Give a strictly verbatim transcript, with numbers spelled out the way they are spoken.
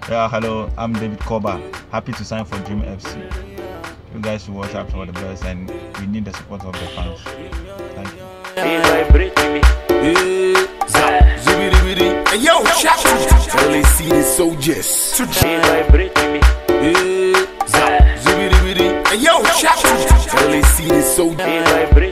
Yeah, hello, I'm David Koba. Happy to sign for Dream F C. You guys should watch out for the best, and we need the support of the fans. Thank you. Hey, yo, chat to L A C the soldiers. Hey, yo, chat to L A C the soldiers.